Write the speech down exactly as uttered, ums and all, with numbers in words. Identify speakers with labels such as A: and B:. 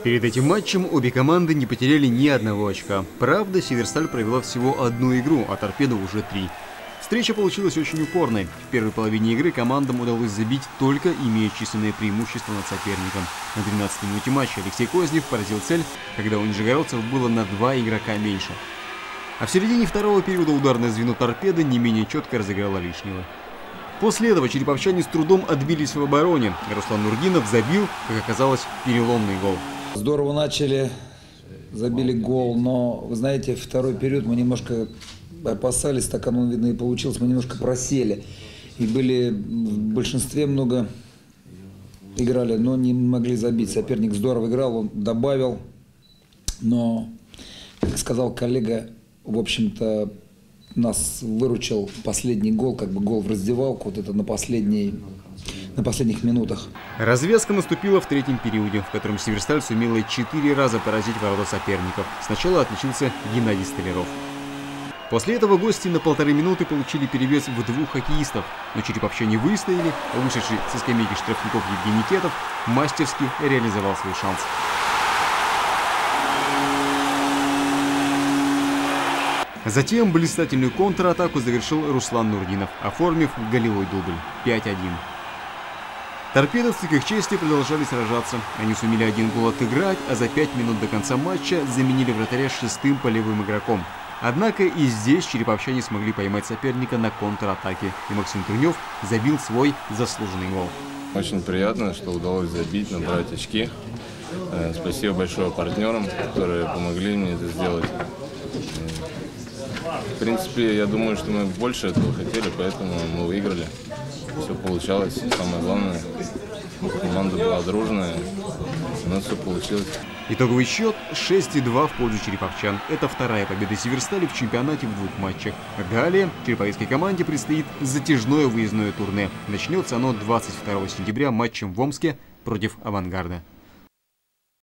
A: Перед этим матчем обе команды не потеряли ни одного очка. Правда, Северсталь провела всего одну игру, а Торпедо уже три. Встреча получилась очень упорной. В первой половине игры командам удалось забить, только имея численное преимущество над соперником. На двенадцатой минуте матча Алексей Козлев поразил цель, когда у нижегородцев было на два игрока меньше. А в середине второго периода ударное звено Торпедо не менее четко разыграло лишнего. После этого череповчане с трудом отбились в обороне. Руслан Нурдинов забил, как оказалось, переломный гол.
B: Здорово начали, забили гол, но, вы знаете, второй период мы немножко опасались, так оно, видно, и получилось, мы немножко просели. И были в большинстве много играли, но не могли забить. Соперник здорово играл, он добавил, но, как сказал коллега, в общем-то, нас выручил последний гол, как бы гол в раздевалку, вот это на последней... на последних минутах.
A: Развязка наступила в третьем периоде, в котором Северсталь сумела четыре раза поразить ворота соперников. Сначала отличился Геннадий Столяров. После этого гости на полторы минуты получили перевес в двух хоккеистов, но череповчане выстояли, а вышедший со скамейки штрафников Евгений Кетов мастерски реализовал свой шанс. Затем блистательную контратаку завершил Руслан Нурдинов, оформив голевой дубль пять один. Торпедовцы к их чести продолжали сражаться. Они сумели один гол отыграть, а за пять минут до конца матча заменили вратаря шестым полевым игроком. Однако и здесь череповчане смогли поймать соперника на контратаке, и Максим Турнев забил свой заслуженный гол.
C: Очень приятно, что удалось забить, набрать очки. Спасибо большое партнерам, которые помогли мне это сделать. В принципе, я думаю, что мы больше этого хотели, поэтому мы выиграли. Все получалось. Самое главное, команда была дружная, у нас все получилось.
A: Итоговый счет шесть два в пользу череповчан. Это вторая победа Северстали в чемпионате в двух матчах. Далее череповецкой команде предстоит затяжное выездное турне. Начнется оно двадцать второго сентября матчем в Омске против «Авангарда».